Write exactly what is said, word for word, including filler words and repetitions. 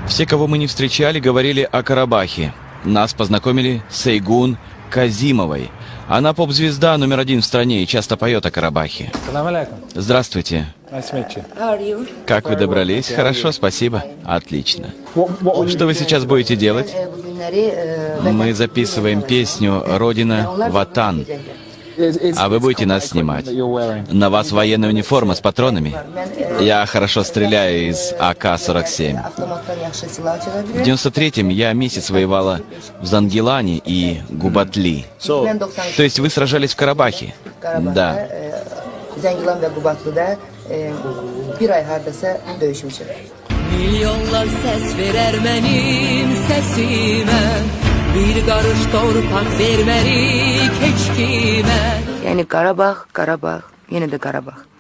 Все, кого мы не встречали, говорили о Карабахе. Нас познакомили с Эйгун Казимовой. Она поп-звезда номер один в стране и часто поет о Карабахе. Здравствуйте. Как вы добрались? Хорошо, спасибо. Отлично. Что вы сейчас будете делать? Мы записываем песню «Родина Ватан». А вы будете нас снимать. На вас военная униформа с патронами. Я хорошо стреляю из А К сорок семь. В девяносто третьем я месяц воевала в Зангилане и Губатли. То есть вы сражались в Карабахе? Да. Milyonlar ses verer benim sesime. Bir karış torpak vermelik hiç kime. Yani Karabağ, Karabağ, yine de Karabağ.